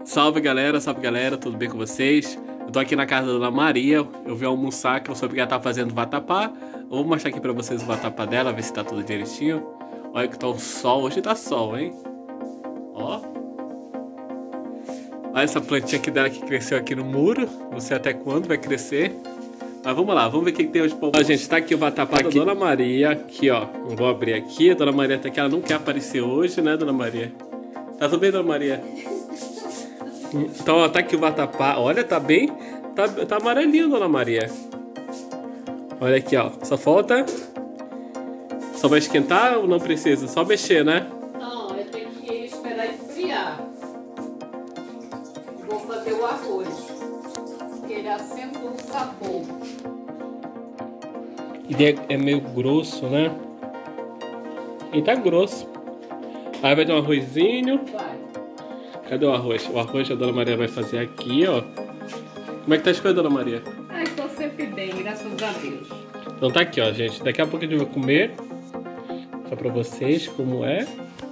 Salve galera, tudo bem com vocês? Eu tô aqui na casa da Dona Maria, eu vim almoçar, que eu soube que ela tá fazendo vatapá. Eu vou mostrar aqui pra vocês o vatapá dela, ver se tá tudo direitinho. Olha que tá um sol, hoje tá sol, hein? Ó. Olha essa plantinha aqui dela que cresceu aqui no muro, não sei até quando vai crescer. Mas vamos lá, vamos ver o que tem hoje pra... Ó, gente, tá aqui o vatapá da Dona Maria, aqui ó, eu vou abrir aqui. A Dona Maria tá aqui, ela não quer aparecer hoje, né, Dona Maria? Tá tudo bem, Dona Maria? Então, ó, tá aqui o vatapá. Olha, tá bem... Tá amarelinho, Dona Maria. Olha aqui, ó. Só falta... Só vai esquentar ou não precisa? Só mexer, né? Não, eu tenho que esperar esfriar. Vou fazer o arroz. Porque ele acentua o sabor. Ele é meio grosso, né? Ele tá grosso. Aí vai ter um arrozinho. Vai. Cadê o arroz? O arroz a Dona Maria vai fazer aqui, ó. Como é que tá as coisas, Dona Maria? Ah, estou sempre bem, graças a Deus. Então tá aqui, ó, gente. Daqui a pouco a gente vai comer. Só pra vocês como é.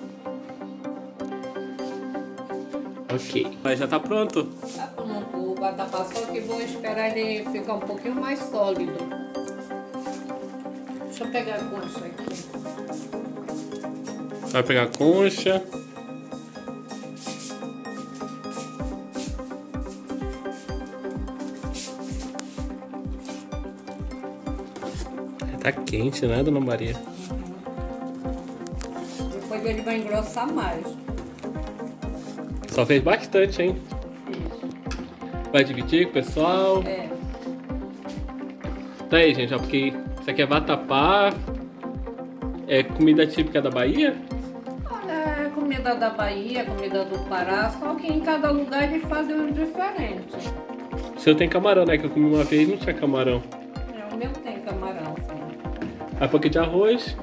Ok. Mas já tá pronto. Tá pronto o vatapá, só que vou esperar ele ficar um pouquinho mais sólido. Deixa eu pegar a concha aqui. Vai pegar a concha. Tá quente, né, Dona Maria? Depois ele vai engrossar mais. Só fez bastante, hein? Isso. Vai dividir com o pessoal? É. Tá aí, gente, ó, porque isso aqui é vatapá. É comida típica da Bahia? Olha, é comida da Bahia, comida do Pará, só que em cada lugar eles fazem um diferente. O seu tem camarão, né? Que eu comi uma vez e não tinha camarão. É, o meu tem camarão, sim. Aí um pouquinho de arroz.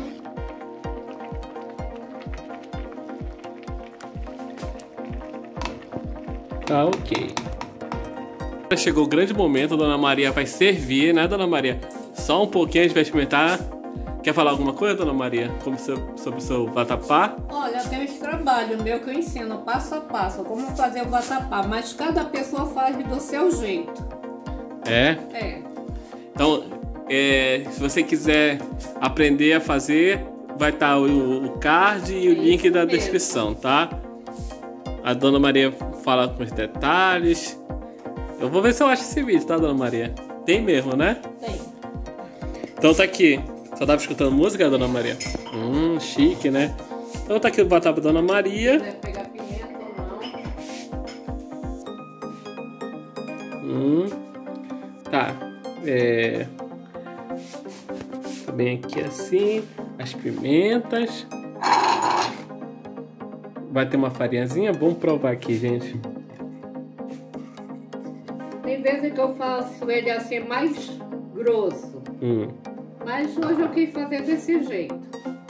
Tá ok. Chegou o grande momento, a Dona Maria vai servir, né, Dona Maria? Só um pouquinho a gente vai experimentar. Quer falar alguma coisa, Dona Maria? Sobre o seu vatapá? Olha, tem esse trabalho meu que eu ensino passo a passo como fazer o vatapá, mas cada pessoa faz do seu jeito. É? É. Então, se você quiser aprender a fazer, vai estar o card e o link da descrição, tá? A Dona Maria fala com os detalhes. Eu vou ver se eu acho esse vídeo, tá, Dona Maria? Tem mesmo, né? Tem. Então tá aqui. Só tava escutando música, Dona Maria? Chique, né? Então tá aqui o vatapá da Dona Maria. Se quiser pegar pimenta ou não. Tá. Tá bem aqui assim. As pimentas. Vai ter uma farinhazinha? Vamos provar aqui, gente. Tem vezes que eu faço ele assim mais grosso. Mas hoje eu quis fazer desse jeito.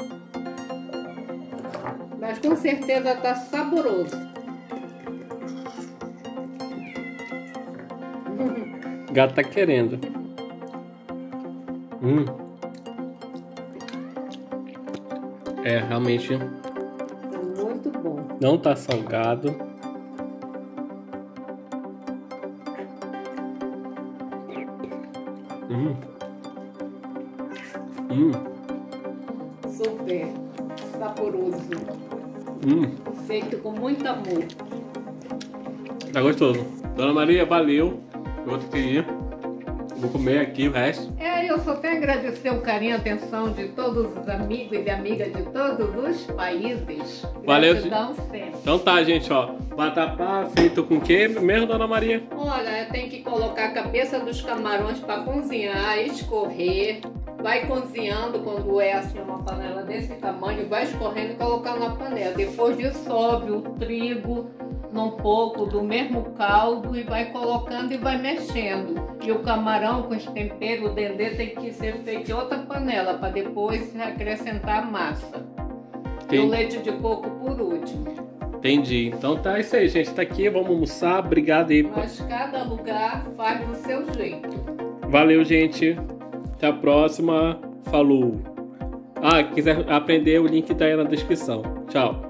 Mas com certeza tá saboroso. O gato tá querendo. É, realmente Tá muito bom. não tá salgado. Super saboroso. Feito com muito amor. Tá gostoso. Dona Maria, valeu. Eu vou ter que ir. Vou comer aqui o resto. Eu só tenho a agradecer o carinho e a atenção de todos os amigos e amigas de todos os países. Valeu. Gratidão sempre. Então tá, gente, ó. Vatapá feito com o que mesmo, Dona Maria? Olha, tem que colocar a cabeça dos camarões para cozinhar, escorrer. Vai cozinhando quando é assim uma panela desse tamanho, vai escorrendo e colocando na panela. Depois dissolve o trigo num pouco do mesmo caldo e vai colocando e vai mexendo. E o camarão com esse tempero, o dendê, tem que ser feito em outra panela para depois acrescentar a massa. E o leite de coco por último. Entendi. Então tá isso aí, gente. Tá aqui, vamos almoçar. Obrigado aí. Mas cada lugar faz do seu jeito. Valeu, gente. Até a próxima. Falou. Quiser aprender, o link tá aí na descrição. Tchau.